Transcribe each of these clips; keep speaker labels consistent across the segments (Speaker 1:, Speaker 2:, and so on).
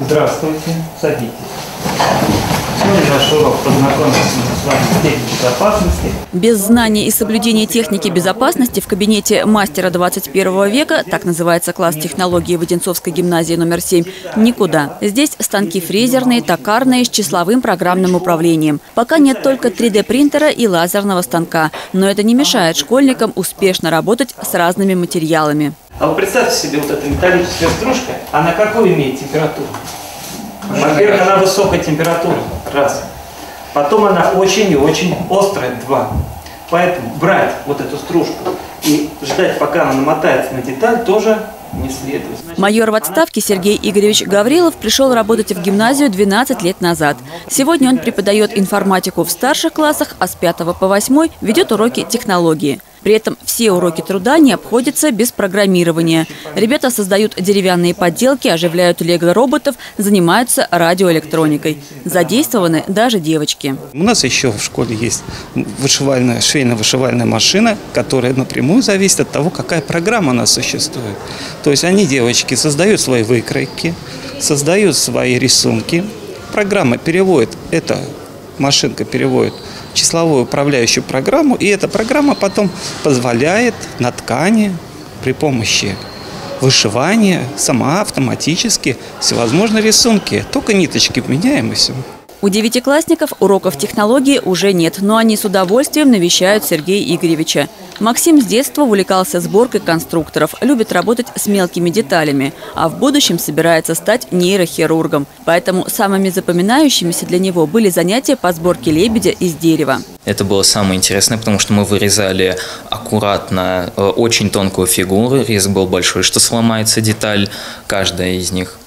Speaker 1: Здравствуйте, садитесь. Сегодня наш урок познакомился с вами с техникой безопасности.
Speaker 2: Без знания и соблюдения техники безопасности в кабинете мастера 21 века, так называется класс технологии в Одинцовской гимназии номер 7, никуда. Здесь станки фрезерные, токарные, с числовым программным управлением. Пока нет только 3D-принтера и лазерного станка, но это не мешает школьникам успешно работать с разными материалами.
Speaker 1: А вы представьте себе, вот эта металлическая стружка, она какую имеет температуру? Во-первых, она высокая температура, раз. Потом она очень и очень острая, два. Поэтому брать вот эту стружку и ждать, пока она намотается на деталь, тоже не следует.
Speaker 2: Майор в отставке Сергей Игоревич Гаврилов пришел работать в гимназию 12 лет назад. Сегодня он преподает информатику в старших классах, а с 5 по 8 ведет уроки технологии. При этом все уроки труда не обходятся без программирования. Ребята создают деревянные подделки, оживляют лего-роботов, занимаются радиоэлектроникой. Задействованы даже девочки.
Speaker 3: У нас еще в школе есть швейно-вышивальная машина, которая напрямую зависит от того, какая программа у нас существует. То есть они, девочки, создают свои выкройки, создают свои рисунки. Программа переводит, эта машинка переводит числовую управляющую программу, и эта программа потом позволяет на ткани при помощи вышивания сама автоматически всевозможные рисунки. Только ниточки меняем и все.
Speaker 2: У девятиклассников уроков технологии уже нет, но они с удовольствием навещают Сергея Игоревича. Максим с детства увлекался сборкой конструкторов, любит работать с мелкими деталями, а в будущем собирается стать нейрохирургом. Поэтому самыми запоминающимися для него были занятия по сборке лебедя из дерева.
Speaker 4: Это было самое интересное, потому что мы вырезали аккуратно очень тонкую фигуру, резк был большой, что сломается деталь, каждая из них.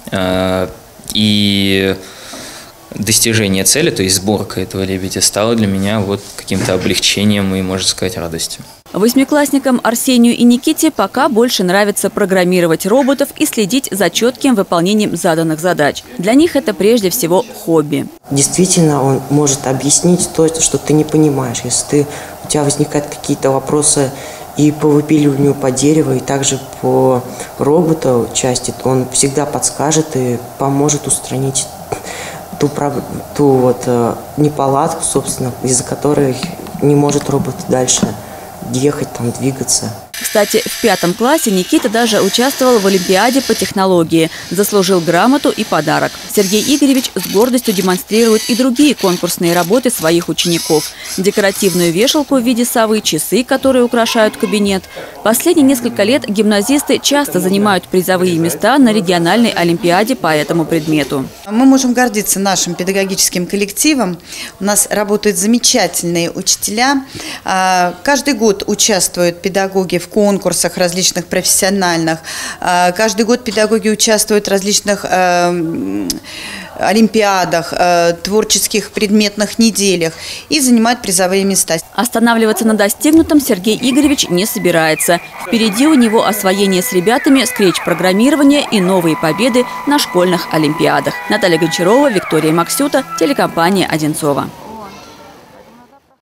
Speaker 4: И достижение цели, то есть сборка этого лебедя, стало для меня вот каким-то облегчением и, можно сказать, радостью.
Speaker 2: Восьмиклассникам Арсению и Никите пока больше нравится программировать роботов и следить за четким выполнением заданных задач. Для них это прежде всего хобби.
Speaker 5: Действительно, он может объяснить то, что ты не понимаешь. Если у тебя возникают какие-то вопросы и по выпиливанию по дереву, и также по роботу части, он всегда подскажет и поможет устранить ту неполадку, собственно, из-за которой не может робот дальше ехать, двигаться.
Speaker 2: Кстати, в 5 классе Никита даже участвовал в Олимпиаде по технологии, заслужил грамоту и подарок. Сергей Игоревич с гордостью демонстрирует и другие конкурсные работы своих учеников. Декоративную вешалку в виде совы, часы, которые украшают кабинет. Последние несколько лет гимназисты часто занимают призовые места на региональной олимпиаде по этому предмету.
Speaker 6: Мы можем гордиться нашим педагогическим коллективом. У нас работают замечательные учителя. Каждый год участвуют педагоги в конкурсах различных профессиональных. Каждый год педагоги участвуют в различных олимпиадах, творческих предметных неделях и занимают призовые места.
Speaker 2: Останавливаться на достигнутом Сергей Игоревич не собирается. Впереди у него освоение с ребятами скретч-программирования и новые победы на школьных олимпиадах. Наталья Гончарова, Виктория Максюта, телекомпания «Одинцова».